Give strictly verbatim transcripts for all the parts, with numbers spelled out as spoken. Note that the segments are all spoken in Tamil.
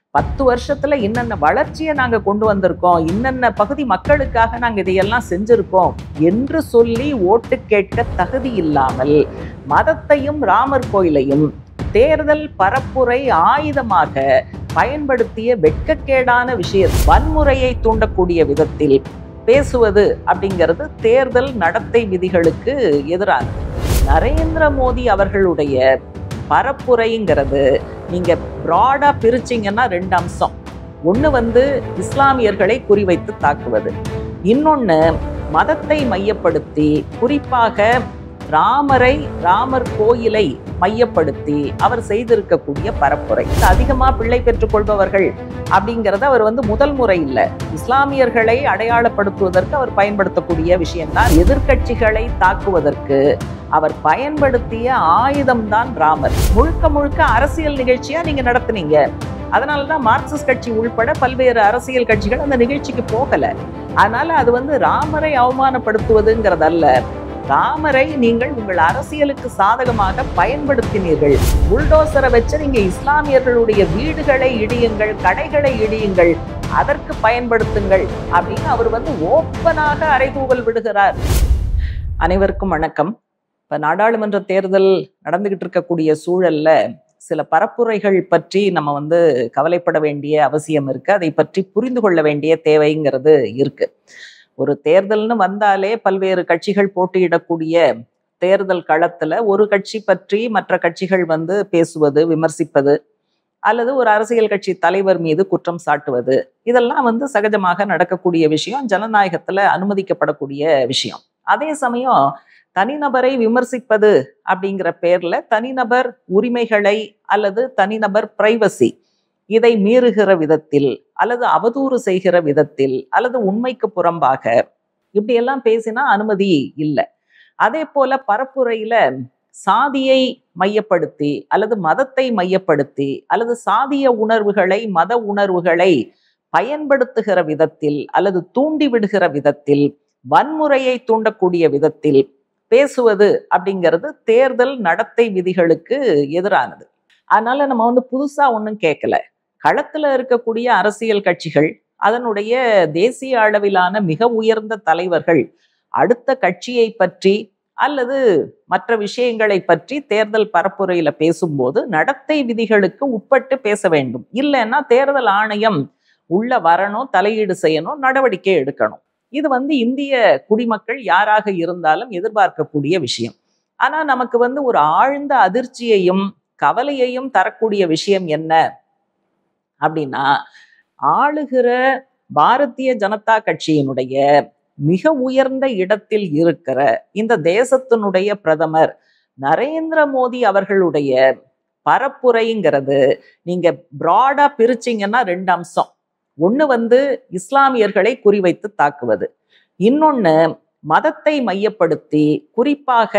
பத்து வருஷத்துல இன்னென்ன வளர்ச்சியை நாங்க கொண்டு வந்திருக்கோம், இன்னென்ன பகுதி மக்களுக்காக நாங்க இதையெல்லாம் செஞ்சிருக்கோம் என்று சொல்லி ஓட்டு கேட்க தகுதி இல்லாமல் மதத்தையும் ராமர் கோயிலையும் தேர்தல் பரப்புரை ஆயுதமாக பயன்படுத்திய வெட்கக்கேடான விஷயம், வன்முறையை தூண்டக்கூடிய விதத்தில் பேசுவது அப்படிங்கிறது தேர்தல் நடத்தை விதிகளுக்கு எதிரானது. நரேந்திர மோடி அவர்களுடைய பரப்புரைங்கிறது நீங்க பிராடா பிரிச்சிங்கன்னா ரெண்டு அம்சம். ஒன்று வந்து இஸ்லாமியர்களை குறிவைத்து தாக்குவது, இன்னொன்று மதத்தை மையப்படுத்தி குறிப்பாக ராமரை ராமர் கோயிலை மையப்படுத்தி அவர் செய்திருக்கக்கூடிய பரப்புரை. அதிகமா பிள்ளை பெற்றுக் கொள்பவர்கள் அப்படிங்கிறத அவர் வந்து முதல் முறை இல்லை, இஸ்லாமியர்களை அடையாளப்படுத்துவதற்கு அவர் பயன்படுத்தக்கூடிய விஷயம்தான். எதிர்கட்சிகளை தாக்குவதற்கு அவர் பயன்படுத்திய ஆயுதம்தான் ராமர். முழுக்க முழுக்க அரசியல் நிகழ்ச்சியா நீங்க நடத்துனீங்க. அதனாலதான் மார்க்சிஸ்ட் கட்சி உள்பட பல்வேறு அரசியல் கட்சிகள் அந்த நிகழ்ச்சிக்கு போகல. அதனால அது வந்து ராமரை அவமானப்படுத்துவதுங்கிறதல்ல, ராமரை நீங்கள் உங்கள் அரசியலுக்கு சாதகமாக பயன்படுத்தினீர்கள். புல்டோசரை வச்சு நீங்க இஸ்லாமியர்களுடைய வீடுகளை இடியுங்கள், கடைகளை இடியுங்கள், அதற்கு பயன்படுத்துங்கள் அப்படின்னு அவர் வந்து ஓப்பனாக அறைகூவல் விடுகிறார். அனைவருக்கும் வணக்கம். இப்ப நாடாளுமன்ற தேர்தல் நடந்துகிட்டு இருக்கக்கூடிய சூழல்ல சில பரப்புரைகள் பற்றி நம்ம வந்து கவலைப்பட வேண்டிய அவசியம் இருக்கு. அதை பற்றி புரிந்து கொள்ள வேண்டிய தேவைங்கிறது இருக்கு. ஒரு தேர்தல்னு வந்தாலே பல்வேறு கட்சிகள் போட்டியிடக்கூடிய தேர்தல் களத்துல ஒரு கட்சி பற்றி மற்ற கட்சிகள் வந்து பேசுவது, விமர்சிப்பது, அல்லது ஒரு அரசியல் கட்சி தலைவர் மீது குற்றம் சாட்டுவது, இதெல்லாம் வந்து சகஜமாக நடக்கக்கூடிய விஷயம், ஜனநாயகத்துல அனுமதிக்கப்படக்கூடிய விஷயம். அதே சமயம் தனிநபரை விமர்சிப்பது அப்படிங்கிற பேர்ல தனிநபர் உரிமைகளை அல்லது தனிநபர் பிரைவசி இதை மீறுகிற விதத்தில் அல்லது அவதூறு செய்கிற விதத்தில் அல்லது உண்மைக்கு புறம்பாக இப்படியெல்லாம் பேசினா அனுமதி இல்லை. அதே போல பரப்புரையில சாதியை மையப்படுத்தி அல்லது மதத்தை மையப்படுத்தி அல்லது சாதிய உணர்வுகளை மத உணர்வுகளை பயன்படுத்துகிற விதத்தில் அல்லது தூண்டிவிடுகிற விதத்தில் வன்முறையை தூண்டக்கூடிய விதத்தில் பேசுவது அப்படிங்கிறது தேர்தல் நடத்தை விதிகளுக்கு எதிரானது. அதனால நம்ம வந்து புதுசா ஒன்றும் கேட்கல. களத்துல இருக்கக்கூடிய அரசியல் கட்சிகள், அதனுடைய தேசிய அளவிலான மிக உயர்ந்த தலைவர்கள் அடுத்த கட்சியை பற்றி அல்லது மற்ற விஷயங்களை பற்றி தேர்தல் பரப்புரையில பேசும்போது நடத்தை விதிகளுக்கு உட்பட்டு பேச வேண்டும். இல்லைன்னா தேர்தல் ஆணையம் உள்ள வரணும், தலையீடு செய்யணும், நடவடிக்கை எடுக்கணும். இது வந்து இந்திய குடிமக்கள் யாராக இருந்தாலும் எதிர்பார்க்கக்கூடிய விஷயம். ஆனா நமக்கு வந்து ஒரு ஆழ்ந்த அதிர்ச்சியையும் கவலையையும் தரக்கூடிய விஷயம் என்ன அப்படின்னா, ஆளுகிற பாரதிய ஜனதா கட்சியினுடைய மிக உயர்ந்த இடத்தில் இருக்கிற இந்த தேசத்தினுடைய பிரதமர் நரேந்திர மோடி அவர்களுடைய பரப்புரைங்கிறது நீங்க பிராடா பிரிச்சிங்கன்னா ரெண்டு அம்சம். ஒன்று வந்து இஸ்லாமியர்களை குறிவைத்து தாக்குவது, இன்னொன்று மதத்தை மையப்படுத்தி குறிப்பாக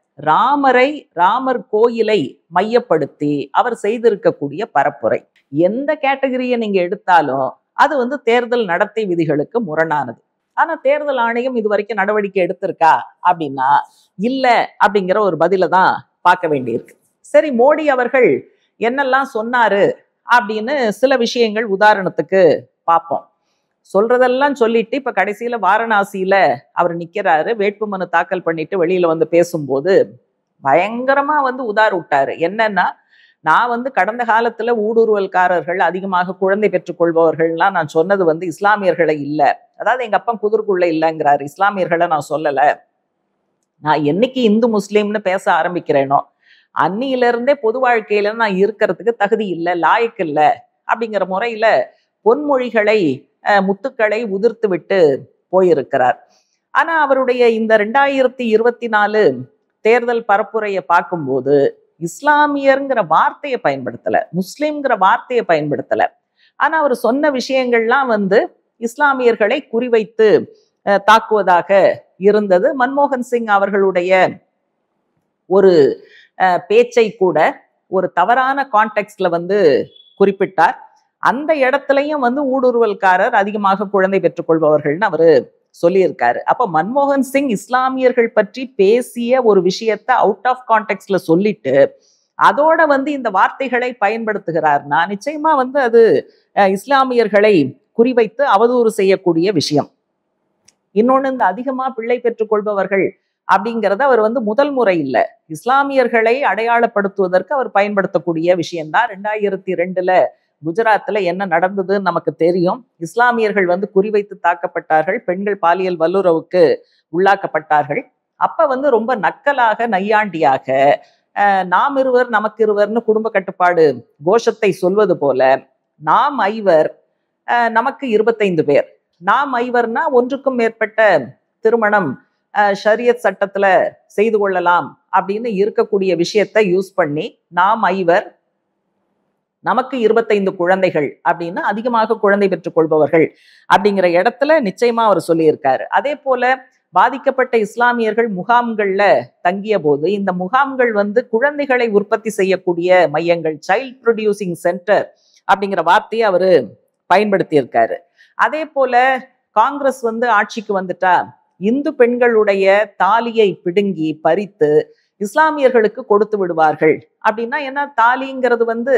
ராமரை ராமர் கோயிலை மையப்படுத்தி அவர் செய்திருக்கக்கூடிய பரப்புரை. எந்த கேட்டகரியை நீங்க எடுத்தாலும் அது வந்து தேர்தல் நடத்தை விதிகளுக்கு முரணானது. ஆனா தேர்தல் ஆணையம் இது வரைக்கும் நடவடிக்கை எடுத்திருக்கா அப்படின்னா இல்ல அப்படிங்கிற ஒரு பதில தான் பார்க்க வேண்டியிருக்கு. சரி, மோடி அவர்கள் என்னெல்லாம் சொன்னாரு அப்படின்னு சில விஷயங்கள் உதாரணத்துக்கு பார்ப்போம். சொல்றதெல்லாம் சொல்லிட்டு இப்ப கடைசியில வாரணாசியில அவர் நிக்கிறாரு, வேட்புமனு தாக்கல் பண்ணிட்டு வெளியில வந்து பேசும்போது பயங்கரமா வந்து உதார விட்டாரு. என்னன்னா, நான் வந்து கடந்த காலத்துல ஊடுருவல்காரர்கள் அதிகமாக குழந்தை பெற்றுக் கொள்பவர்கள்லாம் நான் சொன்னது வந்து இஸ்லாமியர்களை இல்ல, அதாவது எங்க அப்பா குதிர்க்குள்ள இல்லைங்கிறாரு, இஸ்லாமியர்களை நான் சொல்லல. நான் என்னைக்கு இந்து முஸ்லீம்னு பேச ஆரம்பிக்கிறேனோ அன்னியில இருந்தே பொது வாழ்க்கையில நான் இருக்கிறதுக்கு தகுதி இல்லை, லாயக்கு இல்லை அப்படிங்கிற முறையில பொன்மொழிகளை முத்துக்களை உதிர்த்து விட்டு போயிருக்கிறார். ஆனா அவருடைய இந்த ரெண்டாயிரத்தி இருபத்தி நாலு தேர்தல் பரப்புரையை பார்க்கும்போது இஸ்லாமியர்ங்கிற வார்த்தையை பயன்படுத்தல, முஸ்லிம்ங்கிற வார்த்தையை பயன்படுத்தல. ஆனா அவர் சொன்ன விஷயங்கள்லாம் வந்து இஸ்லாமியர்களை குறிவைத்து தாக்குவதாக இருந்தது. மன்மோகன் சிங் அவர்களுடைய ஒரு பேச்சை கூட ஒரு தவறான கான்டெக்ட்ல வந்து குறிப்பிட்டார். அந்த இடத்துலையும் வந்து ஊடுருவல்காரர் அதிகமாக குழந்தை பெற்றுக் கொள்பவர்கள்னு அவரு சொல்லியிருக்காரு. அப்ப மன்மோகன் சிங் இஸ்லாமியர்கள் பற்றி பேசிய ஒரு விஷயத்த அவுட் ஆஃப் கான்டெக்ட்ல சொல்லிட்டு அதோட வந்து இந்த வார்த்தைகளை பயன்படுத்துகிறார்னா நிச்சயமா வந்து அது இஸ்லாமியர்களை குறிவைத்து அவதூறு செய்யக்கூடிய விஷயம். இன்னொன்னு, இந்த அதிகமா பிள்ளை பெற்றுக் கொள்பவர்கள் அப்படிங்கிறத அவர் வந்து முதல் முறை இல்லை, இஸ்லாமியர்களை அடையாளப்படுத்துவதற்கு அவர் பயன்படுத்தக்கூடிய விஷயம்தான். ரெண்டாயிரத்தி ரெண்டுல குஜராத்ல என்ன நடந்ததுன்னு நமக்கு தெரியும். இஸ்லாமியர்கள் வந்து குறிவைத்து தாக்கப்பட்டார்கள், பெண்கள் பாலியல் வல்லுறவுக்கு உள்ளாக்கப்பட்டார்கள். அப்ப வந்து ரொம்ப நக்கலாக நையாண்டியாக நாம் இருவர் நமக்கு இருவர்னு குடும்ப கட்டுப்பாடு கோஷத்தை சொல்வது போல, நாம் ஐவர் நமக்கு இருபத்தைந்து பேர், நாம் ஐவர்னா ஒன்றுக்கும் மேற்பட்ட திருமணம் ஷரியத் சட்டத்துல செய்து கொள்ளலாம் அப்படின்னு இருக்கக்கூடிய விஷயத்தை யூஸ் பண்ணி நாம் ஐவர் நமக்கு இருபத்தைந்து குழந்தைகள் அப்படின்னு அதிகமாக குழந்தை பெற்றுக் கொள்பவர்கள் அப்படிங்கிற இடத்துல நிச்சயமா அவர் சொல்லியிருக்காரு. அதே போல பாதிக்கப்பட்ட இஸ்லாமியர்கள் முகாம்கள்ல தங்கிய போது இந்த முகாம்கள் வந்து குழந்தைகளை உற்பத்தி செய்யக்கூடிய மையங்கள், சைல்ட் ப்ரொடியூசிங் சென்டர் அப்படிங்கிற வார்த்தையை அவரு பயன்படுத்தி இருக்காரு. அதே போல காங்கிரஸ் வந்து ஆட்சிக்கு வந்துட்டா இந்து பெண்களுடைய தாலியை பிடுங்கி பறித்து இஸ்லாமியர்களுக்கு கொடுத்து விடுவார்கள் அப்படின்னா என்ன, தாலிங்கிறது வந்து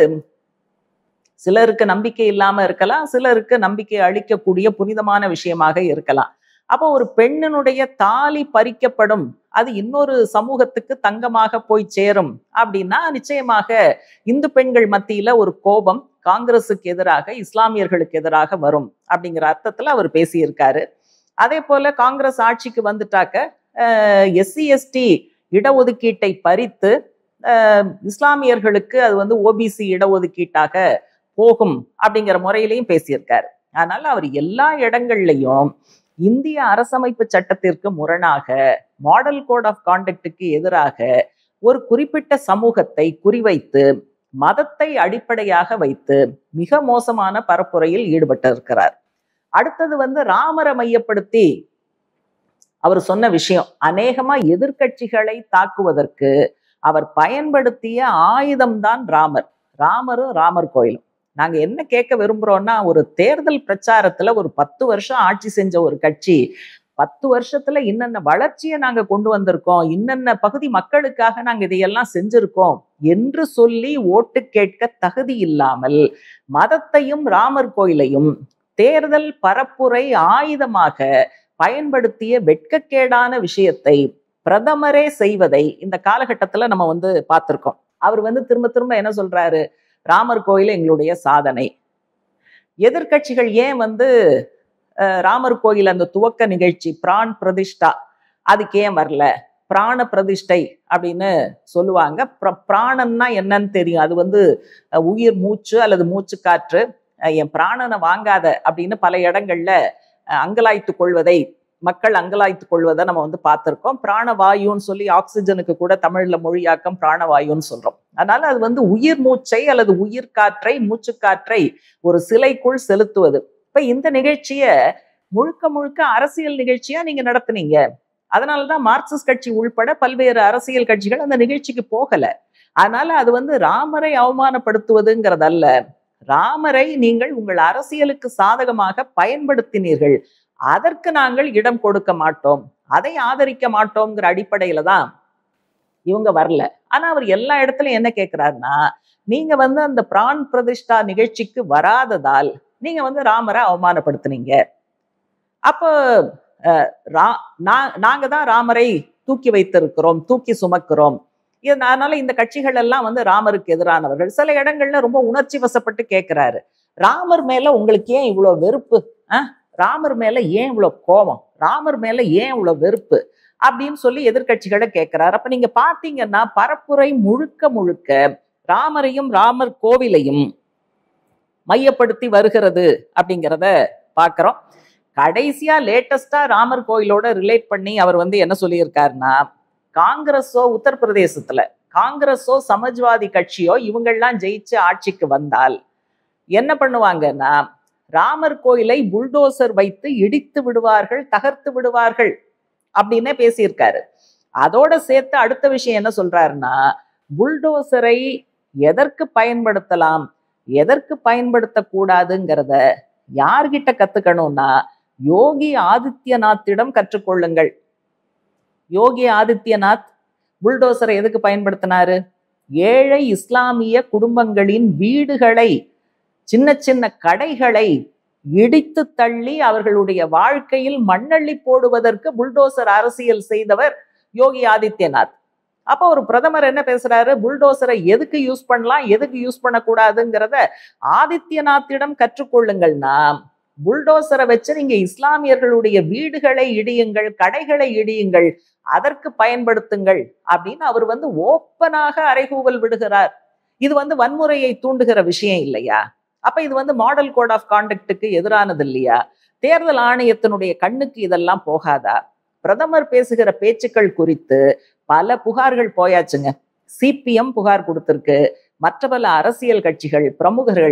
சிலருக்கு நம்பிக்கை இல்லாம இருக்கலாம், சிலருக்கு நம்பிக்கை அளிக்கக்கூடிய புனிதமான விஷயமாக இருக்கலாம். அப்போ ஒரு பெண்ணினுடைய தாலி பறிக்கப்படும், அது இன்னொரு சமூகத்துக்கு தங்கமாக போய் சேரும் அப்படின்னா நிச்சயமாக இந்து பெண்கள் மத்தியில ஒரு கோபம் காங்கிரஸுக்கு எதிராக இஸ்லாமியர்களுக்கு எதிராக வரும் அப்படிங்கிற அர்த்தத்துல அவர் பேசியிருக்காரு. அதே போல காங்கிரஸ் ஆட்சிக்கு வந்துட்டாக்க எஸ்சி எஸ்டி இடஒதுக்கீட்டை பறித்து இஸ்லாமியர்களுக்கு அது வந்து ஓபிசி இடஒதுக்கீட்டாக போகும் அப்படிங்கிற முறையிலையும் பேசியிருக்காரு. அதனால அவர் எல்லா இடங்கள்லையும் இந்திய அரசமைப்பு சட்டத்திற்கு முரணாக, மாடல் கோட் ஆஃப் கான்டக்டுக்கு எதிராக ஒரு குறிப்பிட்ட சமூகத்தை குறிவைத்து மதத்தை அடிப்படையாக வைத்து மிக மோசமான பரப்புரையில் ஈடுபட்டு இருக்கிறார். அடுத்தது வந்து ராமரை மையப்படுத்தி அவர் சொன்ன விஷயம், அநேகமா எதிர்கட்சிகளை தாக்குவதற்கு அவர் பயன்படுத்திய ஆயுதம்தான் ராமர், ராமரும் ராமர் கோயிலும். நாங்க என்ன கேட்க விரும்புறோம்னா, ஒரு தேர்தல் பிரச்சாரத்துல ஒரு பத்து வருஷம் ஆட்சி செஞ்ச ஒரு கட்சி பத்து வருஷத்துல இன்னென்ன வளர்ச்சியை நாங்க கொண்டு வந்திருக்கோம், இன்னென்ன பகுதி மக்களுக்காக நாங்க இதையெல்லாம் செஞ்சிருக்கோம் என்று சொல்லி ஓட்டு கேட்க தகுதி இல்லாமல் மதத்தையும் ராமர் கோயிலையும் தேர்தல் பரப்புரை ஆயுதமாக பயன்படுத்திய வெட்கக்கேடான விஷயத்தை பிரதமரே செய்வதை இந்த காலகட்டத்துல நம்ம வந்து பார்த்திருக்கோம். அவர் வந்து திரும்ப திரும்ப என்ன சொல்றாரு, ராமர் கோயில் எங்களுடைய சாதனை. எதிர்கட்சிகள் ஏன் வந்து ராமர் கோயில் அந்த துவக்க நிகழ்ச்சி பிரான் பிரதிஷ்டா அதுக்கு ஏன் வரல, பிராண பிரதிஷ்டை அப்படின்னு சொல்லுவாங்க. பிராணன்னா என்னன்னு தெரியும், அது வந்து உயிர் மூச்சு அல்லது மூச்சு காற்று. என் பிராணனை வாங்காத அப்படின்னு பல இடங்கள்ல அங்கலாய்த்து கொள்வதை மக்கள் அங்கலாய்த்து கொள்வதை நம்ம வந்து பார்த்திருக்கோம். பிராணவாயுன்னு சொல்லி ஆக்சிஜனுக்கு கூட தமிழ்ல மொழியாக்கம் பிராணவாயுன்னு சொல்றோம். அதனால அது வந்து உயிர் மூச்சை அல்லது உயிர் காற்றை மூச்சு காற்றை ஒரு சிலைக்குள் செலுத்துவது. இப்ப இந்த நிகழ்ச்சிய முழுக்க முழுக்க அரசியல் நிகழ்ச்சியா நீங்க நடத்துனீங்க. அதனாலதான் மார்க்சிஸ்ட் கட்சி உள்பட பல்வேறு அரசியல் கட்சிகள் அந்த நிகழ்ச்சிக்கு போகல. அதனால அது வந்து ராமரை அவமானப்படுத்துவதுங்கிறதல்ல, ராமரை நீங்கள் உங்கள் அரசியலுக்கு சாதகமாக பயன்படுத்தினீர்கள், அதற்கு நாங்கள் இடம் கொடுக்க மாட்டோம், அதை ஆதரிக்க மாட்டோம்ங்கிற அடிப்படையில தான் இவங்க வரல. ஆனா அவர் எல்லா இடத்துலயும் என்ன கேட்கிறாருன்னா, நீங்க வந்து அந்த பிரான் பிரதிஷ்டா நிகழ்ச்சிக்கு வராததால் நீங்க வந்து ராமரை அவமானப்படுத்துனீங்க. அப்போ நாங்க தான் ராமரை தூக்கி வைத்திருக்கிறோம், தூக்கி சுமக்கிறோம். அதனால இந்த கட்சிகள் எல்லாம் வந்து ராமருக்கு எதிரானவர்கள். சில இடங்கள்ல ரொம்ப உணர்ச்சி வசப்பட்டு கேட்கிறாரு, ராமர் மேல உங்களுக்கு ஏன் இவ்வளவு வெறுப்பு, அஹ் ராமர் மேல ஏன் இவ்வளவு கோபம், ராமர் மேல ஏன் இவ்வளவு வெறுப்பு அப்படின்னு சொல்லி எதிர்கட்சிகளை கேட்கிறாரு. அப்ப நீங்க பாத்தீங்கன்னா பரப்புரை முழுக்க முழுக்க ராமரையும் ராமர் கோவிலையும் மையப்படுத்தி வருகிறது அப்படிங்கிறத பாக்குறோம். கடைசியா லேட்டஸ்டா ராமர் கோயிலோட ரிலேட் பண்ணி அவர் வந்து என்ன சொல்லியிருக்காருன்னா, காங்கிரஸோ உத்தரப்பிரதேசத்துல காங்கிரஸோ சமாஜ்வாதி கட்சியோ இவங்கெல்லாம் ஜெயிச்சு ஆட்சிக்கு வந்தால் என்ன பண்ணுவாங்கன்னா, ராமர் கோயிலை புல்டோசர் வைத்து இடித்து விடுவார்கள், தகர்த்து விடுவார்கள் அப்படின்னே பேசியிருக்காரு. அதோட சேர்த்து அடுத்த விஷயம் என்ன சொல்றாருன்னா, புல்டோசரை எதற்கு பயன்படுத்தலாம் எதற்கு பயன்படுத்தக்கூடாதுங்கிறத யார்கிட்ட கத்துக்கணும்னா யோகி ஆதித்யநாத்திடம் கற்றுக்கொள்ளுங்கள். யோகி ஆதித்யநாத் புல்டோசரை எதுக்கு பயன்படுத்தினாரு, ஏழை இஸ்லாமிய குடும்பங்களின் வீடுகளை, சின்ன சின்ன கடைகளை இடித்து தள்ளி அவர்களுடைய வாழ்க்கையில் மண்ணள்ளி போடுவதற்கு புல்டோசர் அரசியல் செய்தவர் யோகி ஆதித்யநாத். அப்போ ஒரு பிரதமர் என்ன பேசுறாரு, புல்டோசரை எதுக்கு யூஸ் பண்ணலாம், எதுக்கு யூஸ் பண்ணக்கூடாதுங்கிறத ஆதித்யநாத்திடம் கற்றுக்கொள்ளுங்கள்னா, புல்டோசரை வச்சு நீங்க இஸ்லாமியர்களுடைய வீடுகளை இடியுங்கள், கடைகளை இடியுங்கள், அதற்கு பயன்படுத்துங்கள் அப்படின்னு அவர் வந்து ஓப்பனாக அறைகூவல் விடுகிறார். இது வந்து வன்முறையை தூண்டுகிற விஷயம் இல்லையா? அப்ப இது வந்து மாடல் கோட் ஆஃப் கான்டக்டுக்கு எதிரானது இல்லையா? தேர்தல் ஆணையத்தினுடைய கண்ணுக்கு இதெல்லாம் போகாதா? பிரதமர் பேசுகிற பேச்சுக்கள் குறித்து பல புகார்கள் போயாச்சுங்க. சிபிஎம் புகார் கொடுத்திருக்கு, மற்ற பல அரசியல் கட்சிகள், பிரமுகர்கள்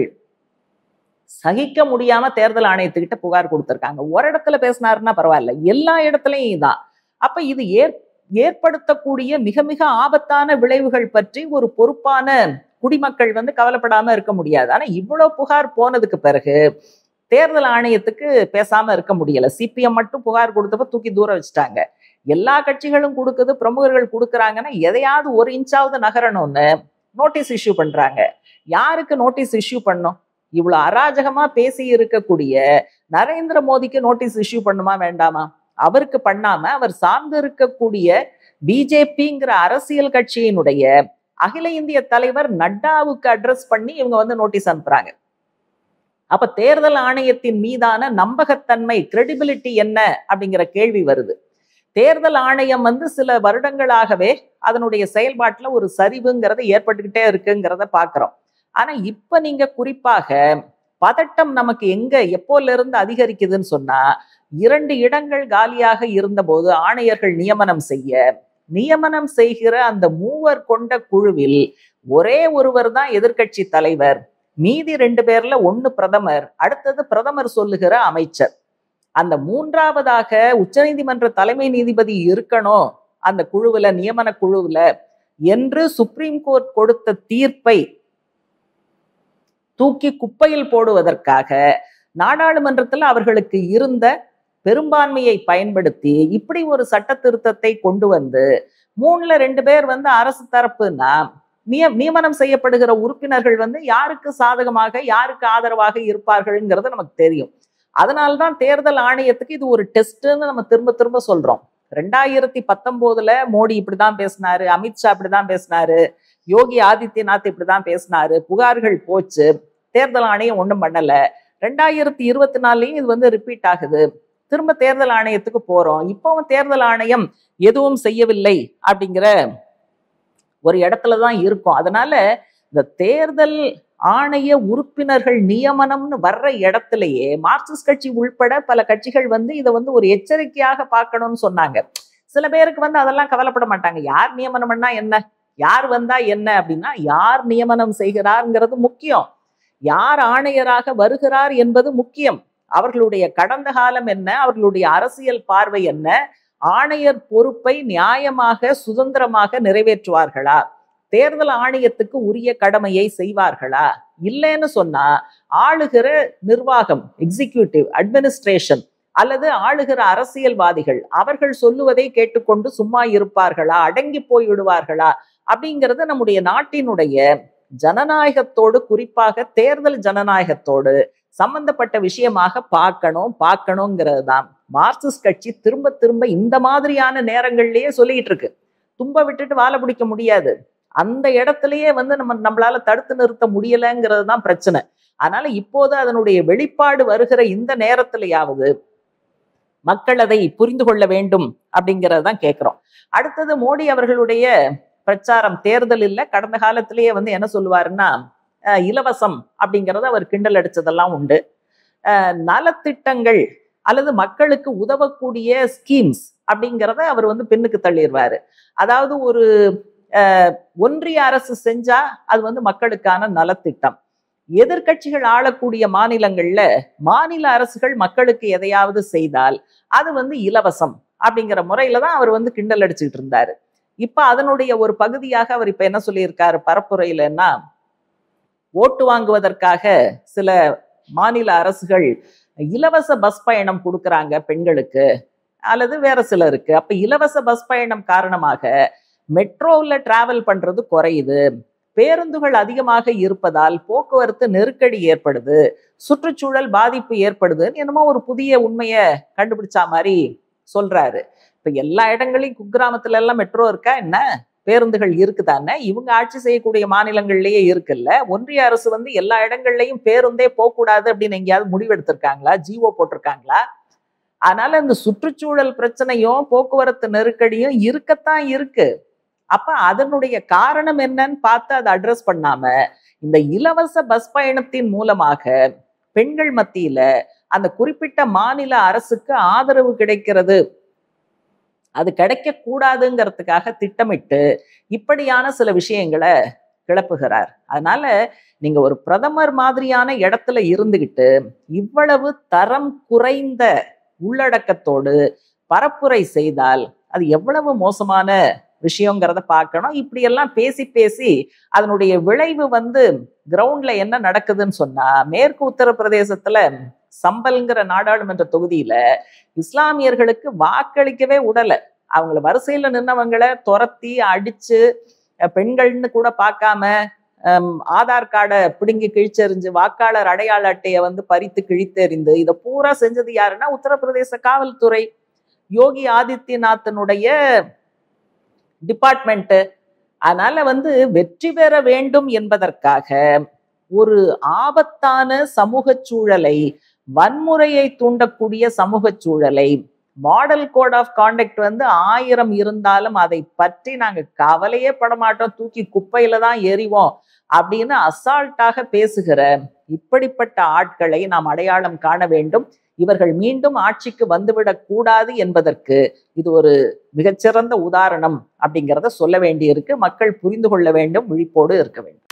சகிக்க முடியாம தேர்தல் ஆணையத்துக்கிட்ட புகார் கொடுத்திருக்காங்க. ஒரு இடத்துல பேசினாருன்னா பரவாயில்ல, எல்லா இடத்துலயும் இதான். அப்ப இது ஏற் ஏற்படுத்தக்கூடிய மிக மிக ஆபத்தான விளைவுகள் பற்றி ஒரு பொறுப்பான குடிமக்கள் வந்து கவலைப்படாம இருக்க முடியாது. ஆனா இவ்வளவு புகார் போனதுக்கு பிறகு தேர்தல் ஆணையத்துக்கு பேசாம இருக்க முடியல. சிபிஎம் மட்டும் புகார் கொடுத்தப்ப தூக்கி தூரம் வச்சுட்டாங்க. எல்லா கட்சிகளும் கொடுக்குது, பிரமுகர்கள் கொடுக்குறாங்கன்னா எதையாவது ஒரு இன்ச்சாவது நகரணும்னு நோட்டீஸ் இஷ்யூ பண்றாங்க. யாருக்கு நோட்டீஸ் இஷ்யூ பண்ணும்? இவ்வளவு அராஜகமா பேசி இருக்கக்கூடிய நரேந்திர மோடிக்கு நோட்டீஸ் இஷ்யூ பண்ணுமா வேண்டாமா? அவருக்கு பண்ணாம அவர் சார்ந்து இருக்கக்கூடிய பிஜேபிங்கிற அரசியல் கட்சியினுடைய அகில இந்திய தலைவர் நட்டாவுக்கு அட்ரஸ் பண்ணி இவங்க வந்து நோட்டீஸ் அனுப்புறாங்க. அப்ப தேர்தல் ஆணையத்தின் மீதான நம்பகத்தன்மை, கிரெடிபிலிட்டி என்ன அப்படிங்கிற கேள்வி வருது. தேர்தல் ஆணையம் வந்து சில வருடங்களாகவே அதனுடைய செயல்பாட்டுல ஒரு சரிவுங்கிறது ஏற்பட்டுக்கிட்டே இருக்குங்கிறத பாக்குறோம். ஆனா இப்ப நீங்க குறிப்பாக பதட்டம் நமக்கு எங்க எப்போல இருந்து அதிகரிக்குதுன்னு சொன்னா, இரண்டு இடங்கள் காலியாக இருந்த போது ஆணையர்கள் நியமனம் செய்ய நியமனம் செய்கிற அந்த மூவர் கொண்ட குழுவில் ஒரே ஒருவர் தான் எதிர்கட்சி தலைவர், மீதி ரெண்டு பேர்ல ஒன்னு பிரதமர், அடுத்தது பிரதமர் சொல்லுகிற அமைச்சர். அந்த மூன்றாவதாக உச்சநீதிமன்ற தலைமை நீதிபதி இருக்கணும் அந்த குழுவுல, நியமன குழுவுல என்று சுப்ரீம் கோர்ட் கொடுத்த தீர்ப்பை தூக்கி குப்பையில் போடுவதற்காக நாடாளுமன்றத்தில் அவர்களுக்கு இருந்த பெரும்பான்மையை பயன்படுத்தி இப்படி ஒரு சட்ட திருத்தத்தை கொண்டு வந்து மூணுல ரெண்டு பேர் வந்து அரசு தரப்புனா நிய நியமனம் செய்யப்படுகிற உறுப்பினர்கள் வந்து யாருக்கு சாதகமாக யாருக்கு ஆதரவாக இருப்பார்கள்ங்கிறது நமக்கு தெரியும். அதனால்தான் தேர்தல் ஆணையத்துக்கு இது ஒரு டெஸ்ட்னு நம்ம திரும்ப திரும்ப சொல்றோம். ரெண்டாயிரத்தி பத்தொன்பதுல மோடி இப்படிதான் பேசினாரு, அமித்ஷா இப்படிதான் பேசினாரு, யோகி ஆதித்யநாத் இப்படிதான் பேசினாரு, புகார்கள் போச்சு, தேர்தல் ஆணையம் ஒண்ணும் பண்ணல. ரெண்டாயிரத்தி இருபத்தி நாலுலயும் இது வந்து ரிப்பீட் ஆகுது. திரும்ப தேர்தல் ஆணையத்துக்கு போறோம். இப்பவும் தேர்தல் ஆணையம் எதுவும் செய்யவில்லை அப்படிங்கிற ஒரு இடத்துலதான் இருக்கும். அதனால இந்த தேர்தல் ஆணைய உறுப்பினர்கள் நியமனம்னு வர்ற இடத்திலேயே மார்க்சிஸ்ட் கட்சி உள்பட பல கட்சிகள் வந்து இதை வந்து ஒரு எச்சரிக்கையாக பார்க்கணும்னு சொன்னாங்க. சில பேருக்கு வந்து அதெல்லாம் கவலைப்பட மாட்டாங்க. யார் நியமனம் பண்ணா என்ன, யார் வந்தா என்ன அப்படின்னா, யார் நியமனம் செய்கிறார்ங்கிறது முக்கியம், யார் ஆணையராக வருகிறார் என்பது முக்கியம். அவர்களுடைய கடந்த காலம் என்ன, அவர்களுடைய அரசியல் பார்வை என்ன, ஆணையர் பொறுப்பை நியாயமாக சுதந்திரமாக நிறைவேற்றுவார்களா, தேர்தல் ஆணையத்துக்கு உரிய கடமையை செய்வார்களா, இல்லைன்னு சொன்னா ஆளுகிற நிர்வாகம், எக்ஸிக்யூட்டிவ் அட்மினிஸ்ட்ரேஷன் அல்லது ஆளுகிற அரசியல்வாதிகள் அவர்கள் சொல்லுவதை கேட்டுக்கொண்டு சும்மா இருப்பார்களா, அடங்கி போய் விடுவார்களா அப்படிங்கிறது நம்முடைய நாட்டினுடைய ஜனநாயகத்தோடு, குறிப்பாக தேர்தல் ஜனநாயகத்தோடு சம்பந்தப்பட்ட விஷயமாக பார்க்கணும் பார்க்கணுங்கிறது தான் மார்க்சிஸ்ட் கட்சி திரும்ப திரும்ப இந்த மாதிரியான நேரங்கள்லயே சொல்லிட்டு இருக்கு. தும்ப விட்டுட்டு வாழை பிடிக்க முடியாது, அந்த இடத்துலயே வந்து நம்ம நம்மளால தடுத்து நிறுத்த முடியலைங்கிறது தான் பிரச்சனை. அதனால இப்போது அதனுடைய வெளிப்பாடு வருகிற இந்த நேரத்திலேயாவது மக்கள் அதை புரிந்து கொள்ள வேண்டும் அப்படிங்கிறதான் கேட்கிறோம். அடுத்தது மோடி அவர்களுடைய பிரச்சாரம், தேர்தல் இல்ல கடந்த காலத்திலேயே வந்து என்ன சொல்லுவாருன்னா, இலவசம் அப்படிங்கிறத அவர் கிண்டல் அடிச்சதெல்லாம் உண்டு. நலத்திட்டங்கள் அல்லது மக்களுக்கு உதவக்கூடிய ஸ்கீம்ஸ் அப்படிங்கிறத அவர் வந்து பின்னுக்கு தள்ளிடுவாரு. அதாவது ஒரு ஒன்றிய அரசு செஞ்சா அது வந்து மக்களுக்கான நலத்திட்டம், எதிர்கட்சிகள் ஆளக்கூடிய மாநிலங்கள்ல மாநில அரசுகள் மக்களுக்கு எதையாவது செய்தால் அது வந்து இலவசம் அப்படிங்கிற முறையில தான் அவர் வந்து கிண்டல் அடிச்சுட்டு இருந்தாரு. இப்ப அதனுடைய ஒரு பகுதியாக அவர் இப்ப என்ன சொல்லியிருக்காரு பரப்புரையிலன்னா, ஓட்டு வாங்குவதற்காக சில மாநில அரசுகள் இலவச பஸ் பயணம் கொடுக்கறாங்க பெண்களுக்கு அல்லது வேற சிலருக்கு. அப்ப இலவச பஸ் பயணம் காரணமாக மெட்ரோவில் டிராவல் பண்றது குறையுது, பேருந்துகள் அதிகமாக இருப்பதால் போக்குவரத்து நெருக்கடி ஏற்படுது, சுற்றுச்சூழல் பாதிப்பு ஏற்படுதுன்னு என்னமோ ஒரு புதிய உண்மையை கண்டுபிடிச்சா மாதிரி சொல்றாரு. இப்ப எல்லா இடங்களையும் குக்கிராமத்துல எல்லாம் மெட்ரோ இருக்கா என்ன? பேருந்துகள் இருக்குதானே? இவங்க ஆட்சி செய்யக்கூடிய மாநிலங்கள்லயே இருக்குல்ல. ஒன்றிய அரசு வந்து எல்லா இடங்கள்லயும் பேருந்தே போகக்கூடாது அப்படின்னு எங்கேயாவது முடிவெடுத்திருக்காங்களா? ஜிஓ போட்டிருக்காங்களா? அதனால இந்த சுற்றுச்சூழல் பிரச்சனையும் போக்குவரத்து நெருக்கடியும் இருக்கத்தான் இருக்கு. அப்ப அதனுடைய காரணம் என்னன்னு பார்த்து அதை அட்ரஸ் பண்ணாம இந்த இலவச பஸ் பயணத்தின் மூலமாக பெண்கள் மத்தியில அந்த குறிப்பிட்ட மாநில அரசுக்கு ஆதரவு கிடைக்கிறது, அது கிடைக்க கூடாதுங்கிறதுக்காக திட்டமிட்டு இப்படியான சில விஷயங்களை கிளப்புகிறார். அதனால நீங்க ஒரு பிரதமர் மாதிரியான இடத்துல இருந்துகிட்டு இவ்வளவு தரம் குறைந்த உள்ளடக்கத்தோடு பரப்புரை செய்தால் அது எவ்வளவு மோசமான விஷயங்கிறத பார்க்கணும். இப்படி எல்லாம் பேசி பேசி அதனுடைய விளைவு வந்து கிரவுண்ட்ல என்ன நடக்குதுன்னு சொன்னா, மேற்கு உத்தரப்பிரதேசத்துல சம்பல்ங்கிற நாடாளுமன்ற தொகுதியில இஸ்லாமியர்களுக்கு வாக்களிக்கவே உடல. அவங்கள வரிசையில நின்னவங்களை துரத்தி அடிச்சு, பெண்கள்னு கூட பார்க்காம ஆதார் கார்டை பிடுங்கி கிழிச்செறிஞ்சு, வாக்காளர் அடையாள அட்டையை வந்து பறித்து கிழித்தெறிந்து, இதை பூரா செஞ்சது யாருன்னா உத்தரப்பிரதேச காவல்துறை, யோகி ஆதித்யநாத்தினுடைய டிபார்ட்மெண்ட். அதனால வந்து வெற்றி பெற வேண்டும் என்பதற்காக ஒரு ஆபத்தான சமூக சூழலை, வன்முறையை தூண்டக்கூடிய சமூக சூழலை, மாடல் கோட் ஆஃப் கான்டக்ட் வந்து ஆயிரம் இருந்தாலும் அதை பற்றி நாங்க கவலையே படமாட்டோம், தூக்கி குப்பையில தான் எறிவோம் அப்படின்னு அசால்ட்டாக பேசுகிற இப்படிப்பட்ட ஆட்களை நாம் அடையாளம் காண வேண்டும். இவர்கள் மீண்டும் ஆட்சிக்கு வந்துவிடக் கூடாது என்பதற்கு இது ஒரு மிகச்சிறந்த உதாரணம் அப்படிங்கிறத சொல்ல வேண்டியிருக்கு. மக்கள் புரிந்து கொள்ள வேண்டும், விழிப்போடு இருக்க வேண்டும்.